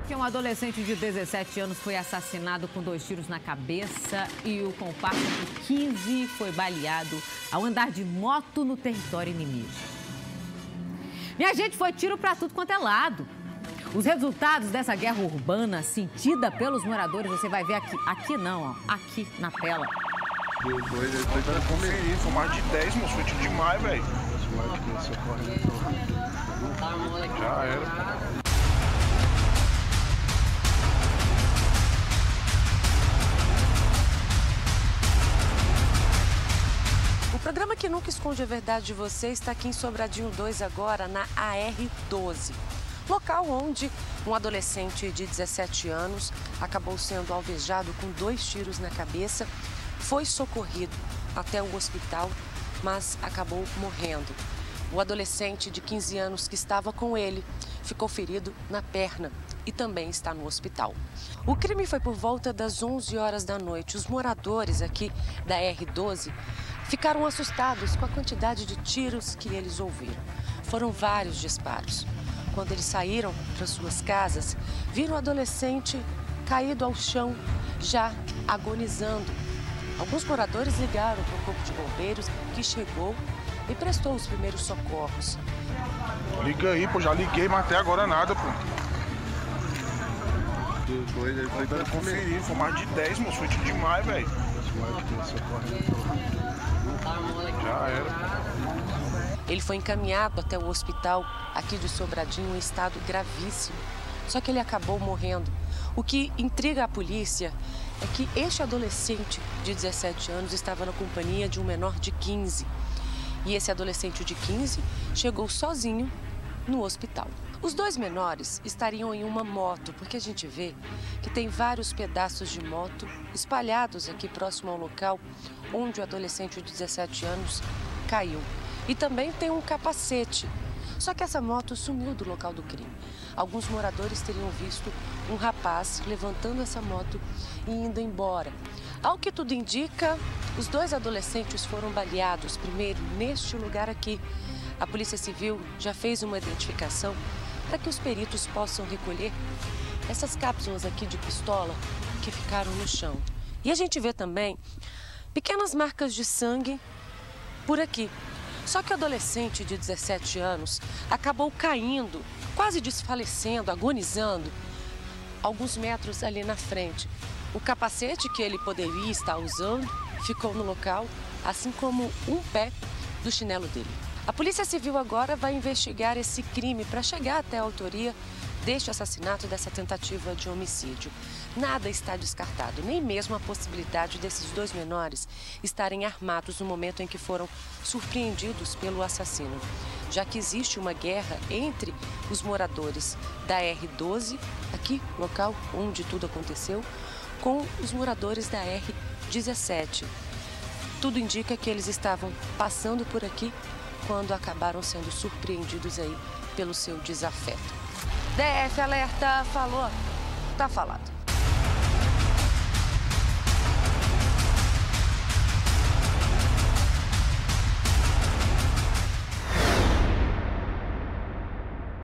que um adolescente de 17 anos foi assassinado com 2 tiros na cabeça e o comparsa de 15 foi baleado ao andar de moto no território inimigo. Minha gente, foi tiro para tudo quanto é lado. Os resultados dessa guerra urbana sentida pelos moradores, você vai ver aqui não, ó, aqui na tela. Ele foi tentando conferir, foi mais de 10, moço, foi tiro demais, velho. Já era. O programa que nunca esconde a verdade de você está aqui em Sobradinho 2 agora, na AR-12. Local onde um adolescente de 17 anos acabou sendo alvejado com 2 tiros na cabeça, foi socorrido até o hospital, mas acabou morrendo. O adolescente de 15 anos que estava com ele ficou ferido na perna e também está no hospital. O crime foi por volta das 11 horas da noite. Os moradores aqui da R12 ficaram assustados com a quantidade de tiros que eles ouviram. Foram vários disparos. Quando eles saíram para suas casas, viram o adolescente caído ao chão, já agonizando. Alguns moradores ligaram para o corpo de bombeiros, que chegou e prestou os primeiros socorros. Liga aí, pô, já liguei, mas até agora nada, pô. Ele foi tentando conferir, foi mais de 10, moço, foi tiro demais, velho. Já era. Ele foi encaminhado até o hospital aqui de Sobradinho em estado gravíssimo. Só que ele acabou morrendo. O que intriga a polícia é que este adolescente de 17 anos estava na companhia de um menor de 15. E esse adolescente de 15 chegou sozinho no hospital. Os 2 menores estariam em uma moto, porque a gente vê que tem vários pedaços de moto espalhados aqui próximo ao local onde o adolescente de 17 anos caiu. E também tem um capacete. Só que essa moto sumiu do local do crime. Alguns moradores teriam visto um rapaz levantando essa moto e indo embora. Ao que tudo indica, os 2 adolescentes foram baleados primeiro neste lugar aqui. A Polícia Civil já fez uma identificação para que os peritos possam recolher essas cápsulas aqui de pistola que ficaram no chão. E a gente vê também pequenas marcas de sangue por aqui. Só que o adolescente de 17 anos acabou caindo, quase desfalecendo, agonizando, alguns metros ali na frente. O capacete que ele poderia estar usando ficou no local, assim como um pé do chinelo dele. A Polícia Civil agora vai investigar esse crime para chegar até a autoria deste assassinato, dessa tentativa de homicídio. Nada está descartado, nem mesmo a possibilidade desses 2 menores estarem armados no momento em que foram surpreendidos pelo assassino, já que existe uma guerra entre os moradores da R12, aqui, local onde tudo aconteceu, com os moradores da R17. Tudo indica que eles estavam passando por aqui quando acabaram sendo surpreendidos aí pelo seu desafeto. DF Alerta falou, tá falado.